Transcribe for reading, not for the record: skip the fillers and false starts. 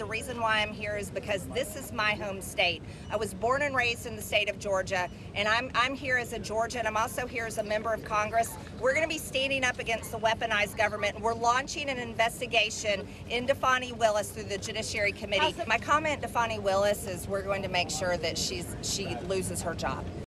The reason why I'm here is because this is my home state. I was born and raised in the state of Georgia, and I'm here as a Georgian, and I'm also here as a member of Congress. We're going to be standing up against the weaponized government, and we're launching an investigation into Fani Willis through the Judiciary Committee. My comment to Fani Willis is we're going to make sure that she loses her job.